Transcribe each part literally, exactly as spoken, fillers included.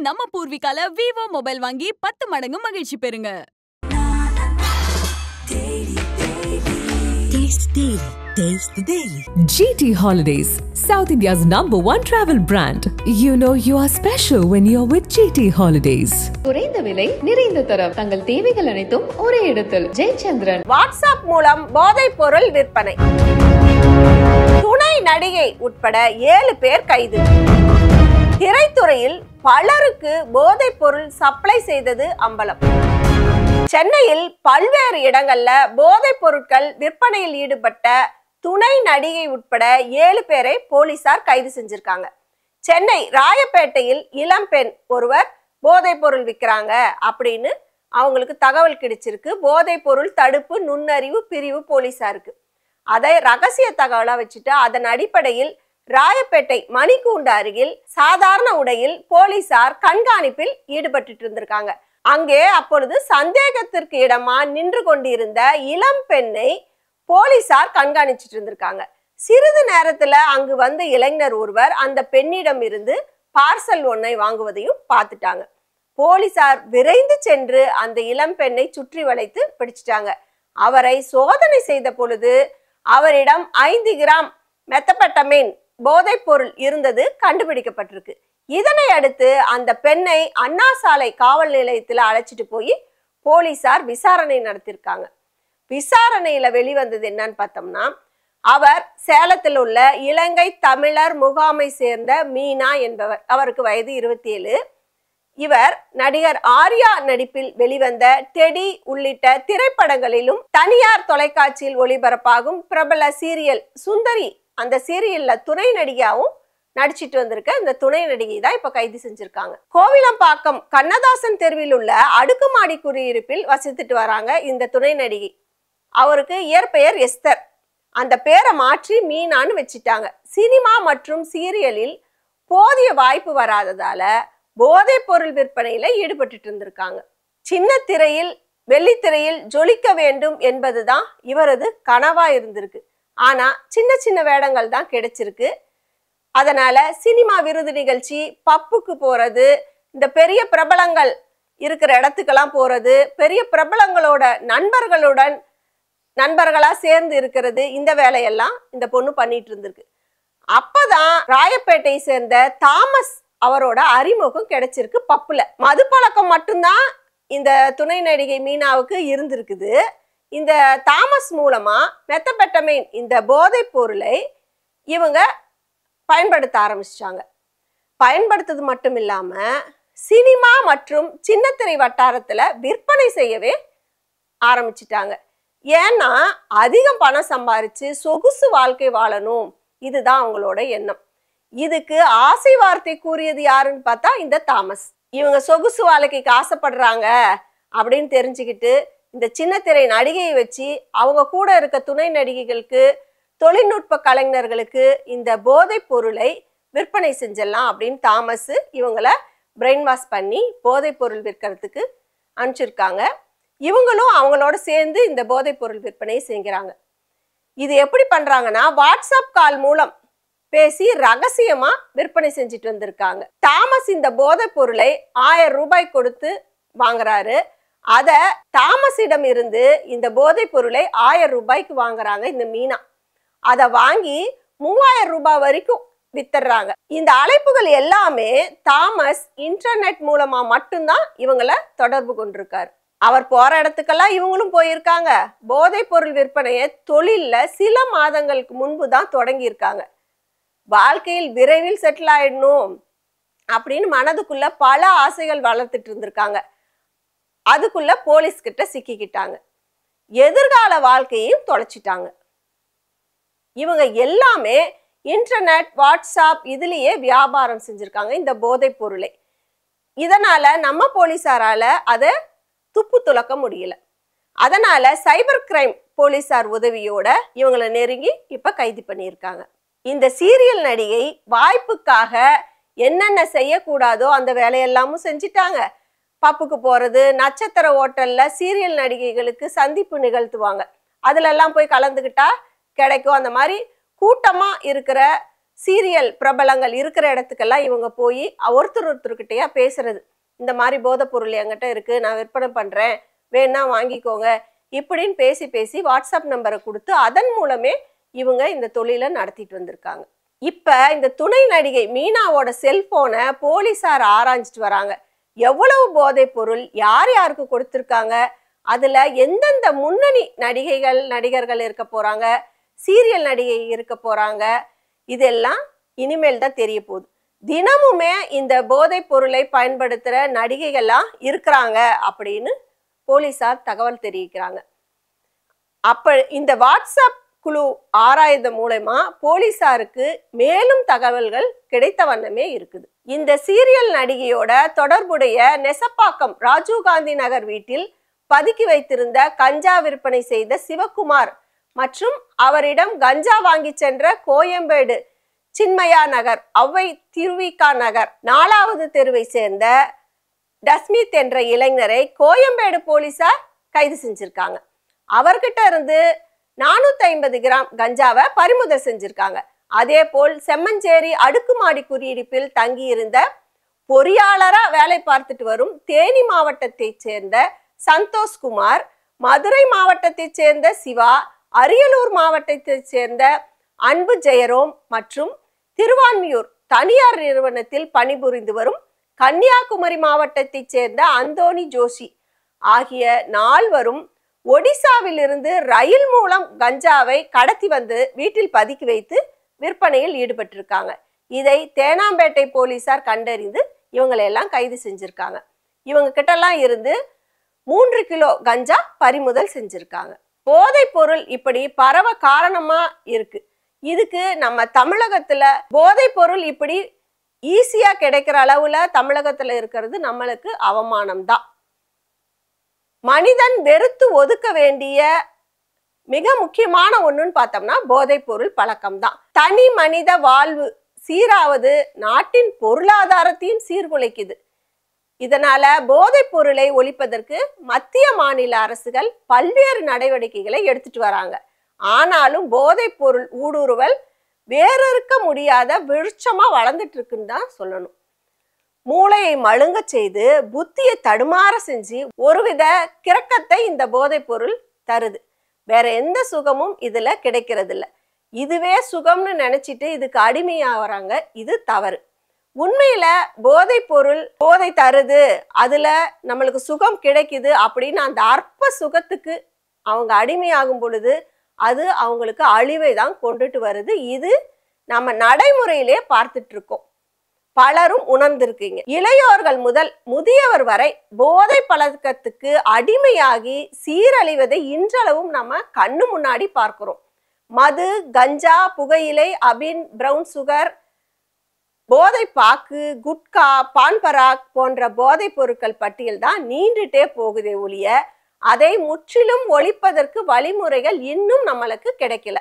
நம்ம பூர்விகால Vivo mobile வாங்கி பத்து மடங்கு மகிழ்ச்சி பெறுங்க. Taste the Daily. G T Holidays, South India's number one travel brand. You know you are special when you're with G T Holidays. குறைந்த விலை நிறைந்த தரம் தங்கள் தேவைகள் அனைத்தும் ஒரே இடத்தில். ஜெயச்சந்திரன். வாட்ஸ்அப் மூலம் போதைப் பொருள் விற்பனை. துணை நடிகை உட்பட ஏழு பேர் கைது. திரைத்துறையில் பலருக்கு போதைப் பொருள் சப்ளை செய்தது அம்பலம். சென்னையில் பல்வேறு இடங்கள்ல போதைப் பொருட்கள் விற்பனையில் ஈடுபட்ட துணை நடிகை உட்பட ஏழு பேரை போலீசார் கைது செஞ்சிருக்காங்க. சென்னை ராயப்பேட்டையில் இளம்பெண் ஒருவர் போதைப் பொருள் விற்கிறாங்க அப்படின்னு அவங்களுக்கு தகவல் கிடைச்சிருக்கு. போதைப் பொருள் தடுப்பு நுண்ணறிவு பிரிவு போலீசாருக்கு அதை ரகசிய தகவலா வச்சுட்டு அதன் அடிப்படையில் ராயப்பேட்டை மணிக்கூண்டு அருகில் சாதாரண உடையில் போலீசார் கண்காணிப்பில் ஈடுபட்டு இருந்திருக்காங்க. அங்கே அப்பொழுது சந்தேகத்திற்கு இடமா நின்று கொண்டிருந்த இளம் பெண்ணை போலீசார் கண்காணிச்சிட்டு இருந்திருக்காங்க. சிறிது நேரத்துல அங்கு வந்த இளைஞர் ஒருவர் அந்த பெண்ணிடம் இருந்து பார்சல் ஒன்றை வாங்குவதையும் பார்த்துட்டாங்க. போலீசார் விரைந்து சென்று அந்த இளம் பெண்ணை சுற்றி வளைத்து பிடிச்சிட்டாங்க. அவரை சோதனை செய்த பொழுது அவரிடம் ஐந்து கிராம் மெத்தபெட்டமைன் போதைப் பொருள் இருந்தது கண்டுபிடிக்கப்பட்டிருக்கு. இதனை அடுத்து அந்த பெண்ணை அண்ணா சாலை காவல் நிலையத்தில் அழைச்சிட்டு போய் போலீசார் விசாரணை நடத்திருக்காங்க. விசாரணையில வெளிவந்தது என்னன்னு பார்த்தோம்னா, அவர் சேலத்தில் உள்ள இலங்கை தமிழர் முகாமை சேர்ந்த மீனா என்பவர். அவருக்கு வயது இருபத்தி ஏழு. இவர் நடிகர் ஆர்யா நடிப்பில் வெளிவந்த டெடி உள்ளிட்ட திரைப்படங்களிலும் தனியார் தொலைக்காட்சியில் ஒளிபரப்பாகும் பிரபல சீரியல் சுந்தரி அந்த சீரியல்ல துணை நடிகையாவும் நடிச்சிட்டு வந்திருக்க இந்த துணை நடிகை தான் இப்ப கைது செஞ்சிருக்காங்க. கோவிலம்பாக்கம் கண்ணதாசன் தெருவில் உள்ள அடுக்குமாடி குடியிருப்பில் வசித்துட்டு வராங்க இந்த துணை நடிகை. அவருக்கு இயற்பெயர் எஸ்தர். அந்த பேரை மாற்றி மீனான்னு வச்சுட்டாங்க. சினிமா மற்றும் சீரியலில் போதிய வாய்ப்பு வராததால போதைப் பொருள் விற்பனையில ஈடுபட்டு இருந்திருக்காங்க. சின்ன திரையில் வெள்ளித்திரையில் ஜொலிக்க வேண்டும் என்பதுதான் இவரது கனவா இருந்திருக்கு. ஆனா சின்ன சின்ன வேடங்கள் தான் கிடைச்சிருக்கு. அதனால சினிமா விருது நிகழ்ச்சி, பப்புக்கு போறது, இந்த பெரிய பிரபலங்கள் இருக்கிற இடத்துக்கெல்லாம் போறது, பெரிய பிரபலங்களோட நண்பர்களுடன் நண்பர்களா சேர்ந்து இருக்கிறது, இந்த வேலையெல்லாம் இந்த பொண்ணு பண்ணிட்டு இருந்திருக்கு. அப்பதான் ராயப்பேட்டை சேர்ந்த தாமஸ் அவரோட அறிமுகம் கிடைச்சிருக்கு. பப்புல மது பழக்கம் மட்டும்தான் இந்த துணை நடிகை மீனாவுக்கு இருந்திருக்குது. இந்த தாமஸ் மூலமா மெத்தபெட்டமைன் இந்த போதைப் பொருளை இவங்க பயன்படுத்த ஆரம்பிச்சிட்டாங்க. பயன்படுத்துறது மட்டும் இல்லாம சினிமா மற்றும் சின்னத்திரை வட்டாரத்துல விற்பனை செய்யவே ஆரம்பிச்சிட்டாங்க. ஏன்னா அதிகம் பணம் சம்பாரிச்சு சொகுசு வாழ்க்கை வாழணும், இதுதான் அவங்களோட எண்ணம். இதுக்கு ஆசை வார்த்தை கூறியது யாருன்னு பார்த்தா இந்த தாமஸ். இவங்க சொகுசு வாழ்க்கைக்கு ஆசைப்படுறாங்க அப்படின்னு தெரிஞ்சுக்கிட்டு இந்த சின்னத்திரை நடிகையை வச்சு அவங்க கூட இருக்க துணை நடிகைகளுக்கு, தொழில்நுட்ப கலைஞர்களுக்கு இந்த போதைப் பொருளை விற்பனை செஞ்சிடலாம் அப்படின்னு தாமஸ் இவங்களை பிரெயின் வாஷ் பண்ணி போதைப் பொருள் விற்கிறதுக்கு அனுப்பிச்சிருக்காங்க. இவங்களும் அவங்களோட சேர்ந்து இந்த போதைப் பொருள் விற்பனையை செய்கிறாங்க. இது எப்படி பண்றாங்கன்னா, வாட்ஸ்அப் கால் மூலம் பேசி ரகசியமா விற்பனை செஞ்சுட்டு வந்திருக்காங்க. தாமஸ் இந்த போதைப் பொருளை ஆயிரம் ரூபாய் கொடுத்து வாங்குறாரு. அத தாமஸிடம் இருந்து இந்த போதைப் பொருளை ஆயிரம் ரூபாய்க்கு வாங்குறாங்க இந்த மீனா. அதை வாங்கி மூவாயிரம் ரூபாய் வரைக்கும் வித்துடுறாங்க. இந்த அழைப்புகள் எல்லாமே தாமஸ் இன்டர்நெட் மூலமா மட்டும்தான் இவங்களை தொடர்பு கொண்டிருக்காரு. அவர் போற இடத்துக்கெல்லாம் இவங்களும் போயிருக்காங்க. போதைப் பொருள் விற்பனையை தொழில்ல சில மாதங்களுக்கு முன்பு தான் தொடங்கி இருக்காங்க. வாழ்க்கையில் விரைவில் செட்டில் ஆயிடணும் அப்படின்னு மனதுக்குள்ள பல ஆசைகள் வளர்த்துட்டு இருந்திருக்காங்க. அதுக்குள்ள போலீஸ் கிட்ட சிக்கிக்கிட்டாங்க. எதிர்கால வாழ்க்கையையும் தொலைச்சிட்டாங்க. இவங்க எல்லாமே இன்டர்நெட், வாட்ஸ்அப் இதுலயே வியாபாரம் செஞ்சிருக்காங்க இந்த போதைப் பொருளை. இதனால நம்ம போலீசாரால அதை துப்பு துலக்க முடியல. அதனால சைபர் கிரைம் போலீசார் உதவியோட இவங்களை நெருங்கி இப்ப கைது பண்ணியிருக்காங்க. இந்த சீரியல் நடிகை வாய்ப்புக்காக என்னென்ன செய்யக்கூடாதோ அந்த வேலையெல்லாமும் செஞ்சிட்டாங்க. பப்புக்கு போறது, நட்சத்திர ஹோட்டல்ல சீரியல் நடிகைகளுக்கு சந்திப்பு நிகழ்த்துவாங்க. அதுல எல்லாம் போய் கலந்துக்கிட்டா கிடைக்கும். அந்த மாதிரி கூட்டமா இருக்கிற சீரியல் பிரபலங்கள் இருக்கிற இடத்துக்கெல்லாம் இவங்க போய் ஒருத்தர் ஒருத்தர்கிட்டயா பேசுறது. இந்த மாதிரி போதைப் பொருள் என்கிட்ட இருக்கு, நான் விற்பனை பண்றேன், வேணா வாங்கிக்கோங்க இப்படின்னு பேசி பேசி வாட்ஸ்அப் நம்பரை கொடுத்து அதன் மூலமே இவங்க இந்த தொழிலை நடத்திட்டு வந்திருக்காங்க. இப்ப இந்த துணை நடிகை மீனாவோட செல்போனை போலீசார் ஆராய்ஞ்சிட்டு வராங்க. எவ்வளவு போதைப் பொருள் யார் யாருக்கு கொடுத்திருக்காங்க, அதுல எந்தெந்த முன்னணி நடிகைகள் நடிகர்கள் இருக்க போறாங்க, சீரியல் நடிகை இருக்க போறாங்க, இதெல்லாம் இனிமேல் தான் தெரிய போகுது. தினமுமே இந்த போதைப் பொருளை பயன்படுத்துற நடிகைகள்லாம் இருக்கிறாங்க அப்படின்னு போலீசார் தகவல் தெரிவிக்கிறாங்க. அப்ப இந்த வாட்ஸ்அப் குழு ஆராய்ந்த மூலமா போலீசாருக்கு மேலும் தகவல்கள் கிடைத்த வண்ணமே இருக்குது. இந்த சீரியல் நடிகையோட தொடர்புடைய நெசப்பாக்கம் ராஜீவ்காந்தி நகர் வீட்டில் பதுக்கி வைத்திருந்த கஞ்சா விற்பனை செய்த சிவகுமார் மற்றும் அவரிடம் கஞ்சா வாங்கி சென்ற கோயம்பேடு சின்மயா நகர் அவ்வை திருவிகா நகர் நாலாவது தெருவை சேர்ந்த டஸ்மித் என்ற இளைஞரை கோயம்பேடு போலீசார் கைது செஞ்சிருக்காங்க. அவர்கிட்ட இருந்து நானூத்தி ஐம்பது கிராம் கஞ்சாவை பறிமுதல் செஞ்சிருக்காங்க. அதே போல் செம்மஞ்சேரி அடுக்குமாடி குடியிருப்பில் தங்கியிருந்த பொறியாளரா வேலை பார்த்துட்டு வரும் தேனி மாவட்டத்தை சேர்ந்த சந்தோஷ்குமார், மதுரை மாவட்டத்தை சேர்ந்த சிவா, அரியலூர் மாவட்டத்தை சேர்ந்த அன்பு ஜெயரோம் மற்றும் திருவான்மியூர் தனியார் நிறுவனத்தில் பணிபுரிந்து வரும் கன்னியாகுமரி மாவட்டத்தை சேர்ந்த அந்தோனி ஜோஷி ஆகிய நால்வரும் ஒடிசாவில் இருந்து ரயில் மூலம் கஞ்சாவை கடத்தி வந்து வீட்டில் பதுக்கி வைத்து விற்பனையில் ஈடுபட்டிருக்காங்க. இதை தேனாம்பேட்டை போலீசார் கண்டறிந்து இவங்களை எல்லாம் கைது செஞ்சிருக்காங்க. இவங்க கிட்டலாம் இருந்து மூன்று கிலோ கஞ்சா பறிமுதல் செஞ்சிருக்காங்க. போதைப் பொருள் இப்படி பரவ காரணமா இருக்கு. இதுக்கு நம்ம தமிழகத்துல போதைப் பொருள் இப்படி ஈஸியா கிடைக்கிற அளவுல தமிழகத்துல இருக்கிறது நம்மளுக்கு அவமானம் தான். மனிதன் வெறுத்து ஒதுக்க வேண்டிய மிக முக்கியமான ஒண்ணுன்னு பார்த்தோம்னா போதைப் பொருள் பழக்கம் தான். தனி மனித வாழ்வு சீராவது நாட்டின் பொருளாதாரத்தையும் சீர்குலைக்குது. இதனால போதைப் பொருளை ஒழிப்பதற்கு மத்திய மாநில அரசுகள் பல்வேறு நடவடிக்கைகளை எடுத்துட்டு வராங்க. ஆனாலும் போதைப் பொருள் ஊடுருவல் வேறறுக்க முடியாத விருட்சமா வளர்ந்துட்டு இருக்குன்னு தான் சொல்லணும். மூளையை மழுங்க செய்து புத்தியை தடுமாற செஞ்சு ஒருவித கிறக்கத்தை இந்த போதைப் பொருள் தருது. வேற எந்த சுகமும் இதுல கிடைக்கிறது இல்லை. இதுவே சுகம்னு நினைச்சிட்டு இதுக்கு அடிமையாகிறாங்க. இது தவறு. உண்மையில போதைப் பொருள் போதை தருது, அதுல நம்மளுக்கு சுகம் கிடைக்குது அப்படின்னு அந்த அற்ப சுகத்துக்கு அவங்க அடிமையாகும் பொழுது அது அவங்களுக்கு அழிவை தான் கொண்டுட்டு வருது. இது நம்ம நடைமுறையிலே பார்த்துட்டு இருக்கோம். பலரும் உணர்ந்திருக்கீங்க. இளையோர்கள் முதல் முதியவர் வரை போதை பழக்கத்துக்கு அடிமையாகி சீரழிவதை இன்றளவும் நம்ம கண்ணு முன்னாடி பார்க்கிறோம். மது, கஞ்சா, புகையிலை, அபின், பிரவுன் சுகர், போதை பாக்கு, குட்கா, பான்பராக் போன்ற போதைப் பொருட்கள் பட்டியல் தான் நீண்டுட்டே போகுதே ஒழிய அதை முற்றிலும் ஒழிப்பதற்கு வழிமுறைகள் இன்னும் நம்மளுக்கு கிடைக்கல.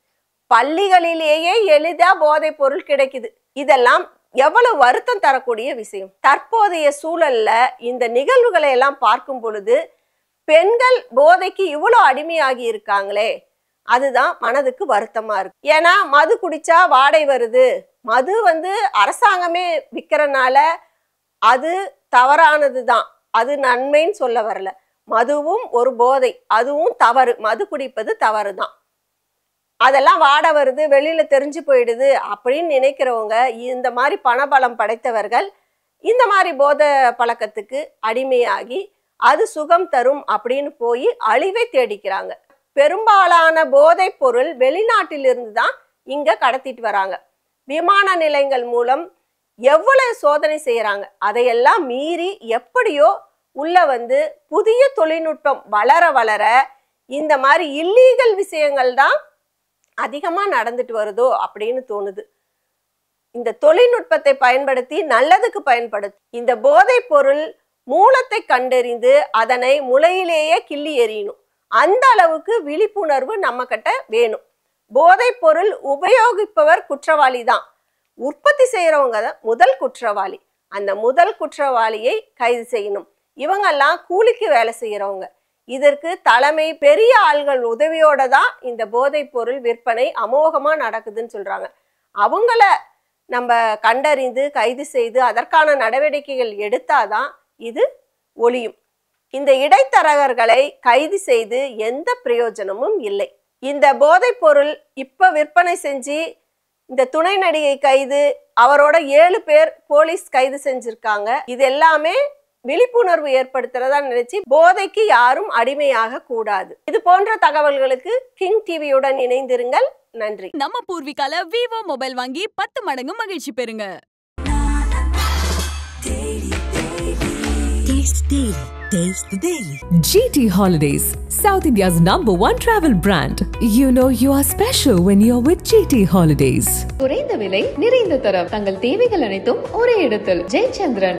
பள்ளிகளிலேயே எளிதா போதைப் பொருள் கிடைக்குது. இதெல்லாம் எவ்வளவு வருத்தம் தரக்கூடிய விஷயம். தற்போதைய சூழல்ல இந்த நிகழ்வுகளை எல்லாம் பார்க்கும் பொழுது பெண்கள் போதைக்கு இவ்வளவு அடிமையாகி இருக்காங்களே, அதுதான் மனதுக்கு வருத்தமா இருக்கு. ஏன்னா மது குடிச்சா வாடை வருது, மது வந்து அரசாங்கமே விற்கிறனால அது தவறானது தான், அது நன்மைன்னு சொல்ல வரல. மதுவும் ஒரு போதை, அதுவும் தவறு. மது குடிப்பது தவறு தான். அதெல்லாம் வாட வருது, வெளியில தெரிஞ்சு போயிடுது அப்படின்னு நினைக்கிறவங்க, இந்த மாதிரி பணபலம் படைத்தவர்கள் இந்த மாதிரி போதை பழக்கத்துக்கு அடிமையாகி அது சுகம் தரும் அப்படின்னு போய் அழிவை தேடிக்கிறாங்க. பெரும்பாலான போதைப் பொருள் வெளிநாட்டிலிருந்து தான் இங்க கடத்திட்டு வராங்க. விமான நிலையங்கள் மூலம் எவ்வளவு சோதனை செய்யறாங்க. அதையெல்லாம் மீறி எப்படியோ உள்ள வந்து புதிய தொழில்நுட்பம் வளர வளர இந்த மாதிரி இல்லீகல் விஷயங்கள் தான் அதிகமா நடந்துட்டு வருதோ அப்படின்னு தோணுது. இந்த தொழில்நுட்பத்தை பயன்படுத்தி நல்லதுக்கு பயன்படுத்தி இந்த போதைப் பொருள் மூலத்தை கண்டறிந்து அதனை முளையிலேயே கிள்ளி எறியணும். அந்த அளவுக்கு விழிப்புணர்வு நம்ம கிட்ட வேணும். போதைப் பொருள் உபயோகிப்பவர் குற்றவாளி தான், உற்பத்தி செய்யறவங்க தான் முதல் குற்றவாளி. அந்த முதல் குற்றவாளியை கைது செய்யணும். இவங்கெல்லாம் கூலிக்கு வேலை செய்யறவங்க. இதற்கு தலைமை பெரிய ஆள்கள் உதவியோட தான் இந்த போதைப் பொருள் விற்பனை அமோகமா நடக்குதுன்னு சொல்றாங்க. அவங்கள நம்ம கண்டறிந்து கைது செய்து அதற்கான நடவடிக்கைகள் எடுத்தாதான் இது ஒழியும். இந்த இடைத்தரகர்களை கைது செய்து எந்த பிரயோஜனமும் இல்லை. இந்த போதைப் பொருள் இப்ப விற்பனை செஞ்சு இந்த துணை நடிகை கைது, அவரோட ஏழு பேர் போலீஸ் கைது செஞ்சிருக்காங்க. இது எல்லாமே விழிப்புணர்வு ஏற்படுத்துறதா நினைச்சு போதைக்கு யாரும் அடிமையாக கூடாது. இது போன்ற தகவல்களுக்கு கிங் டிவியுடன் இணைந்திருங்கள். நன்றி. நம்ம பூர்விகால விவோ மொபைல் வாங்கி பத்து மடங்கு மகிழ்ச்சி பெறுங்க. Taste the Daily. G T Holidays, South India's number one travel brand. You know you are special when you're with G T Holidays. குறைந்த விலை, நிறைந்த தரம், தங்கள் தேவைகள் அனைத்தும் ஒரே இடத்தில். ஜெயச்சந்திரன்.